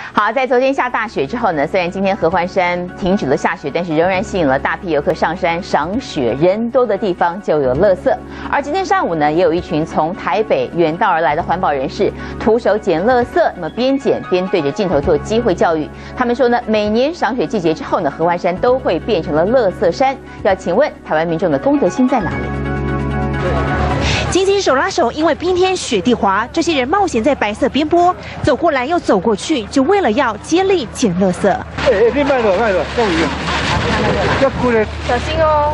好，在昨天下大雪之后呢，虽然今天合欢山停止了下雪，但是仍然吸引了大批游客上山赏雪。人多的地方就有垃圾，而今天上午呢，也有一群从台北远道而来的环保人士徒手捡垃圾，那么边捡边对着镜头做机会教育。他们说呢，每年赏雪季节之后呢，合欢山都会变成了垃圾山。要请问台湾民众的公德心在哪里？ 紧紧手拉手，因为冰天雪地滑，这些人冒险在白色边坡走过来又走过去，就为了要接力捡垃圾。 你慢了，终于，要哭了， 小心哦！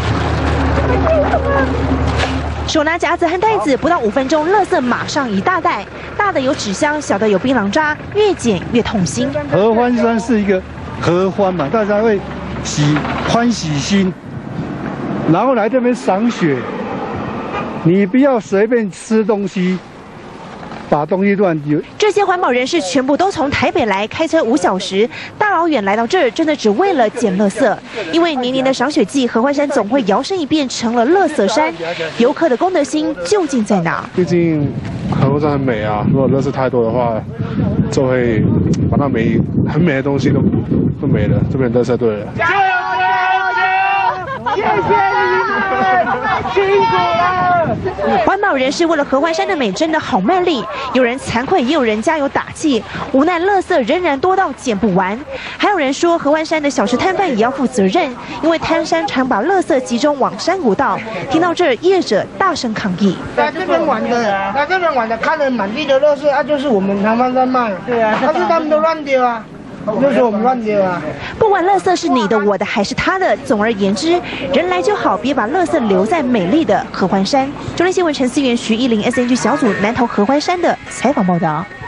手拿夹子和袋子，不到5分钟，垃圾马上一大袋，大的有纸箱，小的有槟榔渣，越捡越痛心。 合欢山是一个合欢嘛，大家会欢喜心，然后来这边赏雪。你不要随便吃东西，把东西乱丢。 这些环保人士全部都从台北来，开车5小时，大老远来到这儿，真的只为了捡垃圾。因为年年的赏雪季，合欢山总会摇身一变成了垃圾山。游客的公德心究竟在哪？ 毕竟合欢山很美啊，如果垃圾太多的话，就会把那很美的东西都没了。这边垃圾对了。加油！谢谢你们，辛苦了。 环保人士为了合欢山的美真的好卖力，有人惭愧，也有人加油打气。无奈垃圾仍然多到捡不完，还有人说合欢山的小吃摊贩也要负责任，因为摊商常把垃圾集中往山谷道。听到这儿，业者大声抗议： 来这边玩的，看了满地的垃圾，就是我们合欢山卖，对啊，但是他们都乱丢啊。就是我们乱丢啊！ 不管垃圾是你的、我的还是他的，总而言之，人来就好，别把垃圾留在美丽的合欢山。中天新闻陈思源、徐依林 SNG 小组南投合欢山的采访报道。